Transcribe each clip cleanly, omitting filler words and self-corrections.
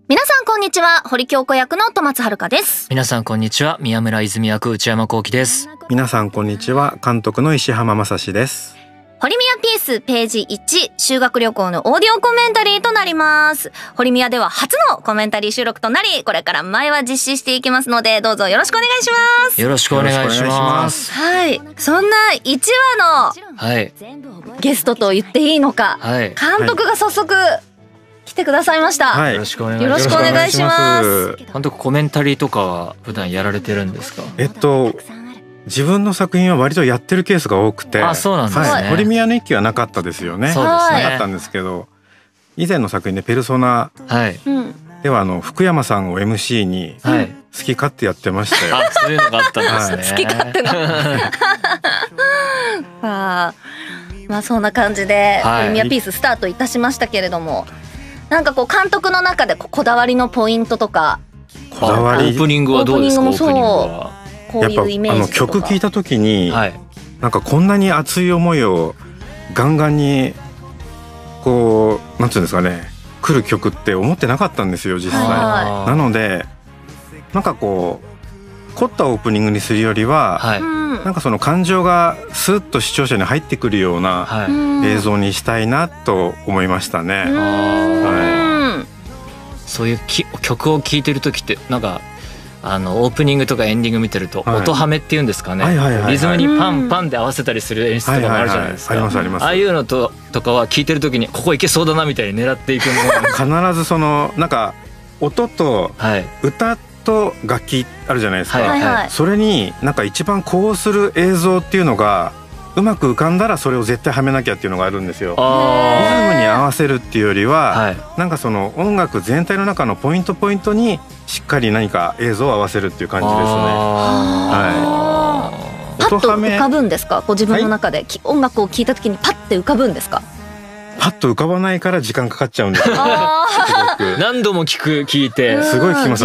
皆さんこんにちは、堀京子役の戸松遥です。 皆さんこんにちは、宮村泉役内山幸輝です。 皆さんこんにちは、監督の石浜正史です。 堀宮ピースページ1、修学旅行のオーディオコメンタリーとなります。堀宮では初のコメンタリー収録となり、これから前は実施していきますので、どうぞよろしくお願いします。 よろしくお願いします。 はい、そんな1話のゲストと言っていいのか、監督が早速来てくださいました。 よろしくお願いします。 監督、コメンタリーとかは普段やられてるんですか？ 自分の作品は割とやってるケースが多くて、 そうなんですね。 堀宮の一期はなかったですよね。 そうですね。 なかったんですけど、以前の作品でペルソナでは福山さんを MC に好き勝手やってましたよ。 そういうのがあったんですね。 好き勝手な。まあそんな感じで堀宮ピーススタートいたしましたけれども、なんかこう監督の中でこだわりのポイントとか。 こだわり。 オープニングはどうですか？オープニングは。 こういうイメージとか。 曲聴いた時に、なんかこんなに熱い思いをガンガンにこうなんていうんですかね、来る曲って思ってなかったんですよ実際。なのでなんかこう凝ったオープニングにするよりは、なんかその感情がスッと視聴者に入ってくるような映像にしたいなと思いましたね。 そういう曲を聴いてる時ってなんかオープニングとかエンディング見てると音ハメっていうんですかね、リズムにパンパンで合わせたりする演出とかもあるじゃないですか。ああいうのとかは聴いてる時にここいけそうだなみたいに狙っていくの必ずそのなんか音と歌と楽器あるじゃないですか、それになんか一番呼応する映像っていうのがうまく浮かんだらそれを絶対はめなきゃっていうのがあるんですよ。リズムに合わせるっていうよりは、なんかその音楽全体の中のポイントにしっかり何か映像を合わせるっていう感じですね。 パッと浮かぶんですか？ご自分の中で音楽を聴いた時にパッて浮かぶんですか？ パッと浮かばないから時間かかっちゃうんですよ。 何度も聞いてすごい聞きます。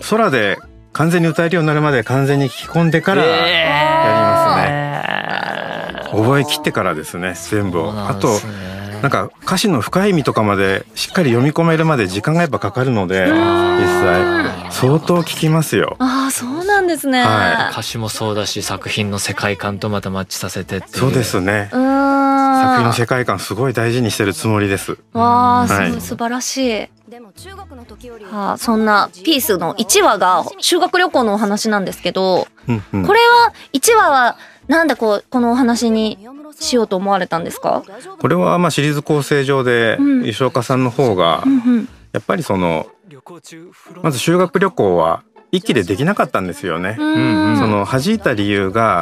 空で完全に歌えるようになるまで完全に聞き込んでからやりますね。覚え切ってからですね、全部を。あとなんか歌詞の深い意味とかまでしっかり読み込めるまで時間がやっぱかかるので、実際相当聞きますよ。 そうなんですね。 歌詞もそうだし作品の世界観とまたマッチさせてっていう。 そうですね。作品の世界観すごい大事にしてるつもりです。 素晴らしい。そんなピースの1話が修学旅行のお話なんですけど、これは1話はなんでこのお話にしようと思われたんですか？ これはシリーズ構成上で吉岡さんの方がやっぱりまず修学旅行は一期でできなかったんですよね。その弾いた理由が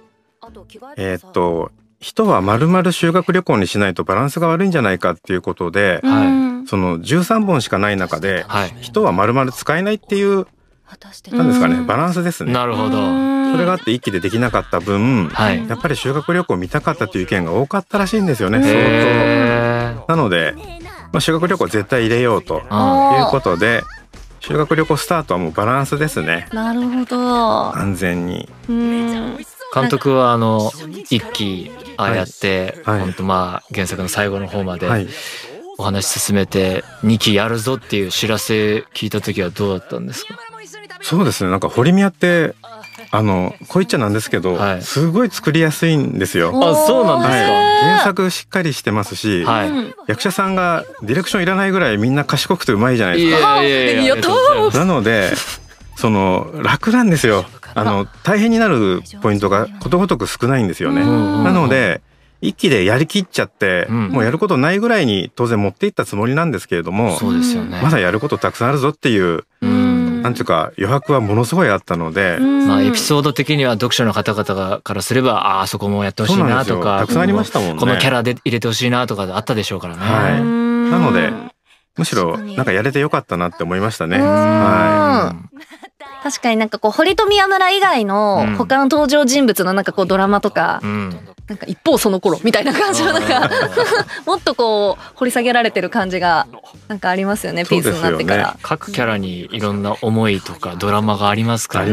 人は丸々修学旅行にしないとバランスが悪いんじゃないかっていうことで、その13本しかない中で人は丸々使えないっていうなんですかね、バランスですね。 なるほど。 それがあって一期でできなかった分、やっぱり修学旅行見たかったという意見が多かったらしいんですよね、相当。なので、修学旅行絶対入れようということで、修学旅行スタートはもうバランスですね。 なるほど。 安全に。 監督は一期やって本当原作の最後の方までお話進めて2期やるぞっていう知らせ聞いた時はどうだったんですか？ そうですね、なんか堀宮ってこう言っちゃなんですけど、すごい作りやすいんですよ。 そうなんですか。 原作しっかりしてますし、役者さんがディレクションいらないぐらいみんな賢くてうまいじゃないですか。なので楽なんですよ。大変になるポイントがことごとく少ないんですよね。なので一気でやりきっちゃって、もうやることないぐらいに当然持っていったつもりなんですけれども、まだやることたくさんあるぞっていうなんていうか余白はものすごいあったので、 エピソード的には読者の方々からすればあそこもやってほしいなとか、 たくさんありましたもんね。 このキャラで入れてほしいなとかあったでしょうからね。 なのでむしろなんかやれてよかったなって思いましたね。 確かになんか堀と宮村以外の他の登場人物のなんかドラマとか、なんか一方その頃みたいな感じのなんかもっと掘り下げられてる感じがなんかありますよね、ピースになってから。 各キャラにいろんな思いとかドラマがありますからね。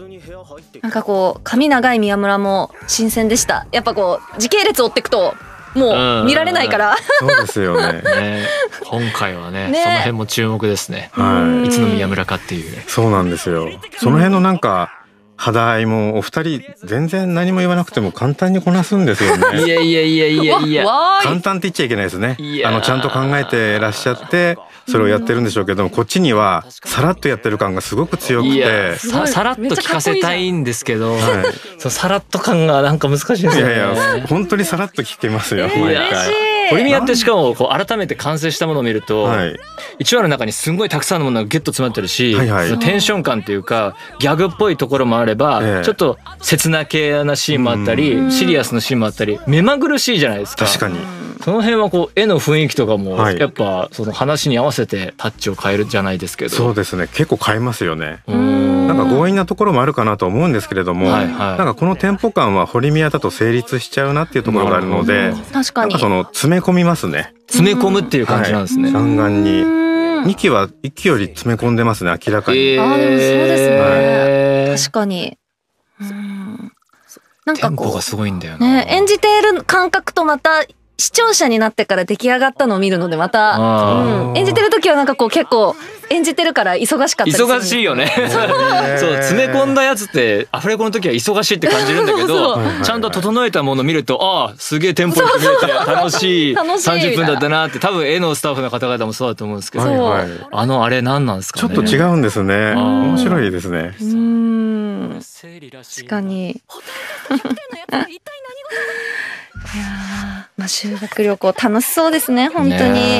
なんか髪長い宮村も新鮮でした。やっぱ時系列追っていくともう見られないから。 そうですよね。 今回はね、その辺も注目ですね。いつの宮村かっていう。 そうなんですよ。その辺のなんか肌合いもお二人全然何も言わなくても簡単にこなすんですよね。 いやいやいやいやいや。 簡単って言っちゃいけないですね。ちゃんと考えてらっしゃってそれをやってるんでしょうけども、こっちにはさらっとやってる感がすごく強くて、 さらっと聞かせたいんですけど、そのさらっと感がなんか難しいですよね。 いやいや本当にさらっと聞けますよ毎回。 堀宮ってしかもこう改めて完成したものを見ると、1話の中にすごいたくさんのものがギュッと詰まってるし、テンション感っていうかギャグっぽいところもあれば、ちょっと切な系なシーンもあったり、シリアスなシーンもあったり、目まぐるしいじゃないですか。 確かに。 その辺はこう絵の雰囲気とかもやっぱその話に合わせてタッチを変えるじゃないですけど。 そうですね、結構変えますよね。なんか強引なところもあるかなと思うんですけれども、なんかこのテンポ感は堀宮だと成立しちゃうなっていうところがあるので、 確かにその詰め込みますね。 詰め込むっていう感じなんですね。 ガンガンに2期は1期より詰め込んでますね、明らかに。 でもそうですね、確かに。なんかテンポがすごいんだよね。 演じている感覚とまた視聴者になってから出来上がったのを見るので、また、演じてる時はなんかこう結構演じてるから忙しかったりする。 忙しいよね。そう詰め込んだやつってアフレコの時は忙しいって感じるんだけど、ちゃんと整えたものを見ると、ああすげえテンポよく見れて楽しい30分だったなって。多分絵のスタッフの方々もそうだと思うんですけど、あれ何なんですかね。 ちょっと違うんですね。面白いですね。 確かに。いやまあ修学旅行楽しそうですね本当に。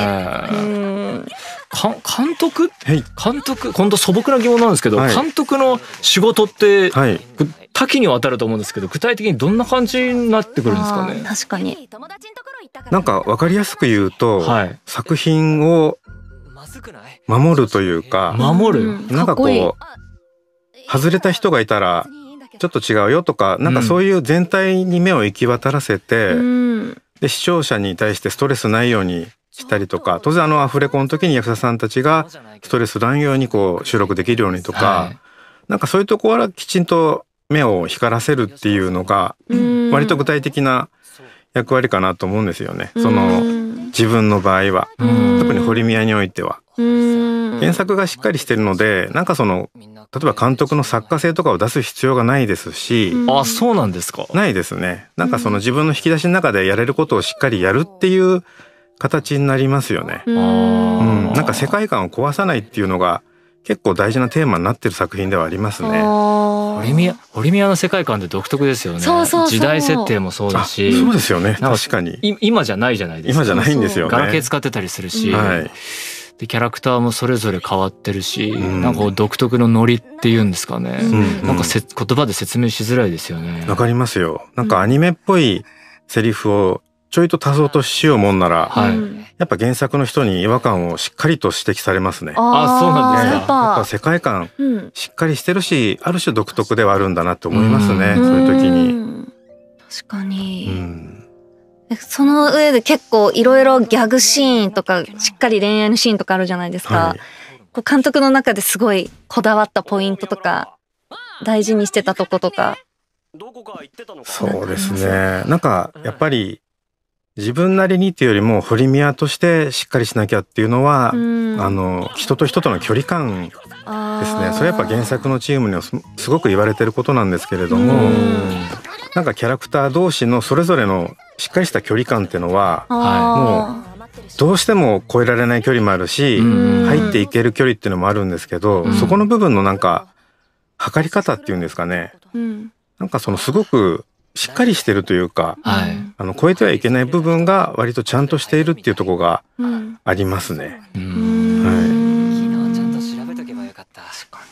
監督今度素朴な疑問なんですけど、監督の仕事って多岐にわたると思うんですけど、具体的にどんな感じになってくるんですかね。 確かに。 なんか分かりやすく言うと、作品を守るというか、なんかこう外れた人がいたらちょっと違うよとか、なんかそういう全体に目を行き渡らせて、で視聴者に対してストレスないようにしたりとか、当然アフレコの時に役者さんたちがストレスないようにこう収録できるようにとか、なんかそういうところはきちんと目を光らせるっていうのが割と具体的な役割かなと思うんですよね。その自分の場合は、特に堀宮においては原作がしっかりしてるので、なんかその例えば監督の作家性とかを出す必要がないですし。 あ、そうなんですか。 ないですね。なんかその自分の引き出しの中でやれることをしっかりやるっていう形になりますよね。なんか世界観を壊さないっていうのが結構大事なテーマになってる作品ではありますね。 堀宮の世界観って独特ですよね。時代設定もそうだし。 そうですよね。確かに。 今じゃないじゃないですか。 今じゃないんですよね。 ガラケー使ってたりするし。でキャラクターもそれぞれ変わってるし、なんか独特のノリっていうんですかね。なんか言葉で説明しづらいですよね。 わかりますよ。なんかアニメっぽいセリフをちょいと足そうとしようもんなら、やっぱ原作の人に違和感をしっかりと指摘されますね。 あ、そうなんですか。 やっぱ世界観しっかりしてるし、ある種独特ではあるんだなって思いますね。そういう時に。 確かに。その上で結構いろいろギャグシーンとかしっかり恋愛のシーンとかあるじゃないですか。こう監督の中ですごいこだわったポイントとか大事にしてたとことか。 そうですね。なんかやっぱり自分なりにっていうよりも堀宮としてしっかりしなきゃっていうのは、人と人との距離感ですね。それやっぱ原作のチームにはすごく言われてることなんですけれども、なんかキャラクター同士のそれぞれのしっかりした距離感っていうのは、もうどうしても超えられない距離もあるし、入っていける距離っていうのもあるんですけど、そこの部分のなんか測り方っていうんですかね、なんかそのすごくしっかりしてるというか、超えてはいけない部分が割とちゃんとしているっていうところがありますね。 昨日ちゃんと調べとけばよかった。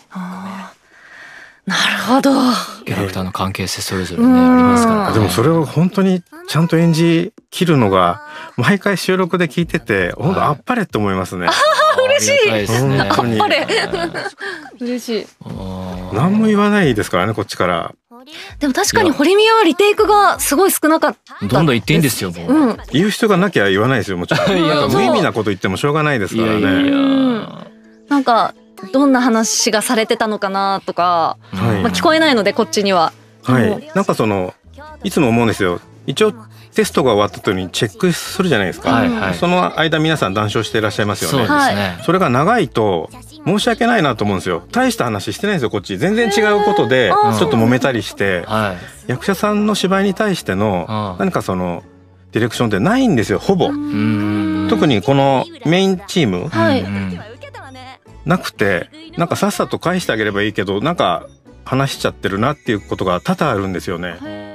なるほど。 キャラクターの関係性それぞれねありますからね。 でもそれを本当にちゃんと演じ切るのが毎回収録で聞いてて、本当あっぱれって思いますね。 嬉しい。 本当にあっぱれ。嬉しい。 何も言わないですからね、こっちから。 でも確かに堀宮はリテイクがすごい少なかった。 どんどん言っていいんですよ。 言う人がなきゃ言わないですよ、もちろん。無意味なこと言ってもしょうがないですからね。 なんかどんな話がされてたのかなとか、聞こえないのでこっちには。 なんかそのいつも思うんですよ。一応テストが終わった後にチェックするじゃないですか、はいはい、その間皆さん談笑していらっしゃいますよね。 そうですね。 それが長いと申し訳ないなと思うんですよ。大した話してないんですよこっち。全然違うことでちょっと揉めたりして、役者さんの芝居に対しての何かそのディレクションってないんですよほぼ。特にこのメインチーム、なくて、なんかさっさと返してあげればいいけどなんか話しちゃってるなっていうことが多々あるんですよね。